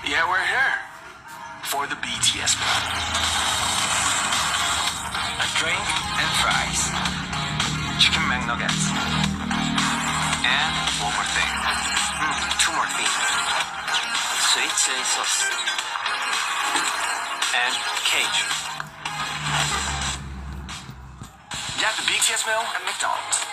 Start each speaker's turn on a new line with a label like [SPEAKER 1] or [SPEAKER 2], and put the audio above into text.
[SPEAKER 1] Yeah, we're here for the BTS meal.
[SPEAKER 2] A drink and fries. Chicken McNuggets. And one more thing. Two more things. Sweet chili sauce. And cake.
[SPEAKER 1] Yeah, the BTS meal at McDonald's.